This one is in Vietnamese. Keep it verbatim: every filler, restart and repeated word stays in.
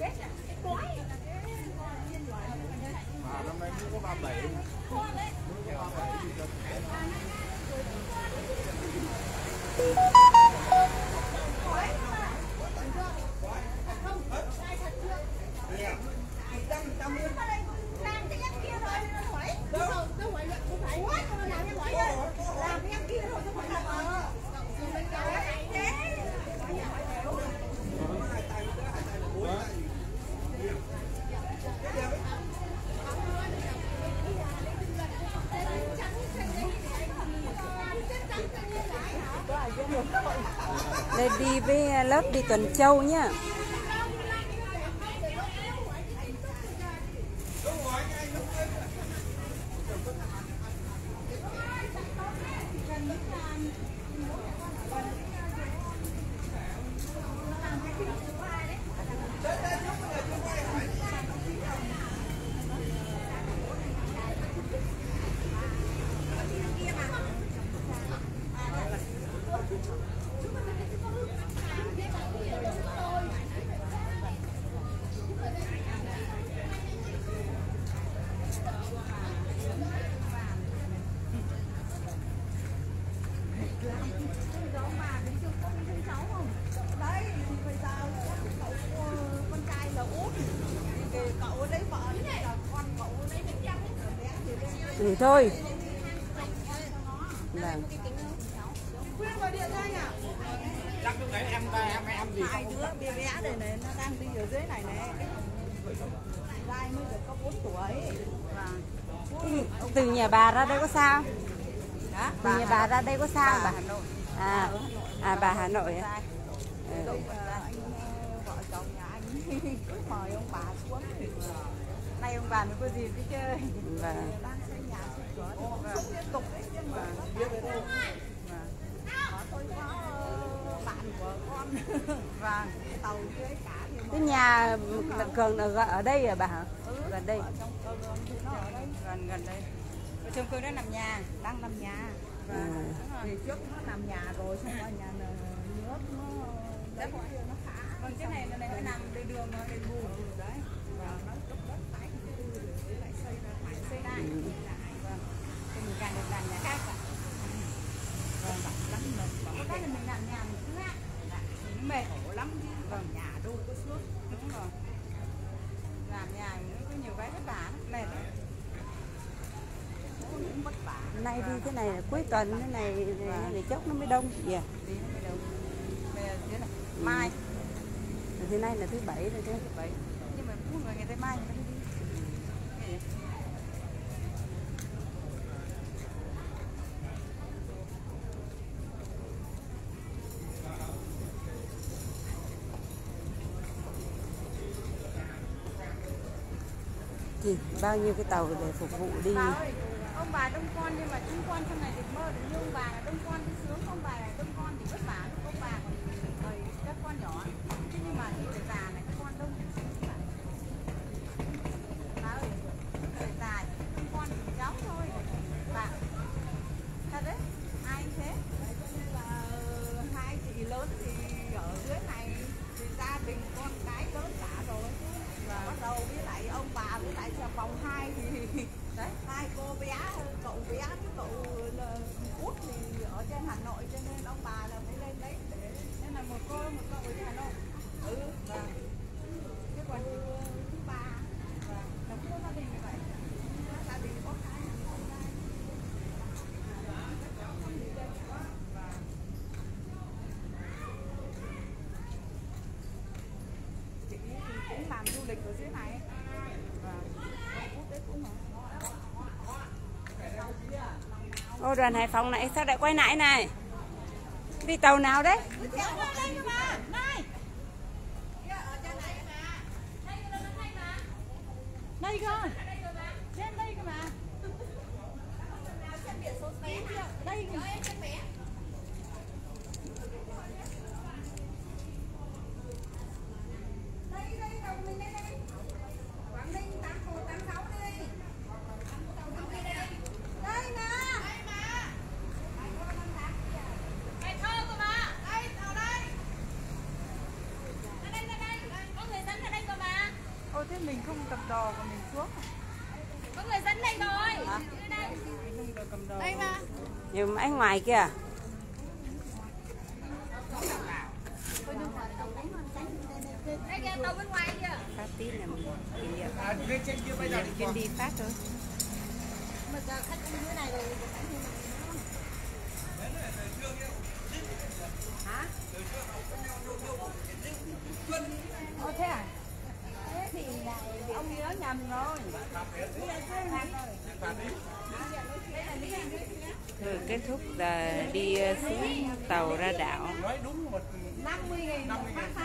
À, năm nay cũng có ba bảy. Đây đi với lớp đi tuần châu nhá. Ừ thôi. Vâng. Chắc lúc nãy em em em gì hai đứa bé bé này này nó đang đi ở dưới này này. Giai mới được có bốn tuổi. Vâng. Từ nhà bà ra đây có sao? Đó, Từ nhà bà ra đây có sao bà? Hà Nội. À, à bà Hà Nội à? Ừ. Anh vợ chồng nhà anh cứ mời ông bà xuống. Nay ông bà mới có gì đi chơi. Vâng. Đang xây nhà xây cửa sống liên tục đấy chứ mà. Vâng. Có tôi có bạn của con. Vâng. Tàu dưới cả thì Cái nhà Cường ở, ở đây à bà hả? Ừ, gần đây. trong Cường thì nó ở đây. Gần gần đây. Ở trong Cường đó nằm nhà, đang nằm nhà. À. Vì trước nó nằm nhà rồi xong rồi nhà nước nó đấy nó phá. Còn cái này này nó nằm bên đường nó đền bù đấy. Và nó cấp đất tái định cư để lại xây ra phải xây lại. Vâng. Thì mình càng được làm nhà khác cả. Vâng, lắm mệt. Có cái là mình làm nhà mình cứ hát. Nó mệt Khổ lắm chứ. Vâng, nhà đâu có suốt. Đúng rồi. Làm nhà nó có nhiều cái vất vả lắm, mệt lắm. Cũng vất vả. Nay đi thế này là cuối tuần thế này để chốc nó mới đông. Dạ. Đi nó mới đông. Bây giờ thế này. Ừ. Mai. Thì nay là thứ bảy rồi chứ. Thứ bảy. Nhưng mà cũng người ngày tới mai người ta mới đi. Cái gì? Thì bao nhiêu cái tàu để phục vụ đi. Bà ơi, ông bà đông con nhưng mà chúng con trong này được mơ được như ông bà là đông con đi sướng, ông bà là đông con thì vất vả, ông bà còn thời các con nhỏ. Thế nhưng mà những người già này các con đông thì sướng cả. Bà ơi, người già đông con thì cháu thôi. Bà, thật đấy, ai thế? Nên là hai chị lớn thì ở dưới này thì gia đình con cái lớn cả rồi. Và bắt đầu với lại ông bà với lại vòng hai thì đấy hai cô bé cậu bé với cậu út thì ở trên Hà Nội cho nên ông bà là phải lên đấy để nên là một cô một cậu ở trên Hà Nội. Ừ vâng. Thế còn thứ ba và đóng có gia đình như vậy, gia đình có cái chị cũng làm du lịch ở dưới này. Ô đoàn Hải Phòng này sao lại quay lại này? Đi tàu nào đấy? Đây cơ. Trên đây cơ mà. Đây cơ. Có người dẫn ở đây cơ mà. mình không cầm đồ mà mình xuống. Có người dẫn đây rồi. Hả? Đây. Không được cầm đồ. Đây mà. Nhưng mà anh ngoài kia. Đây kìa, tàu bên ngoài kìa. Phát tí là mình kỷ niệm. À, trên trên kia bây giờ thì Chuyến đi phát thôi. Mà giờ khách đi dưới này rồi. Hả? Ồ thế à? Thế thì ông đi đó nhầm rồi. Rồi kết thúc là đi xuống tàu ra đảo. nói đúng một năm mươi nghìn một phát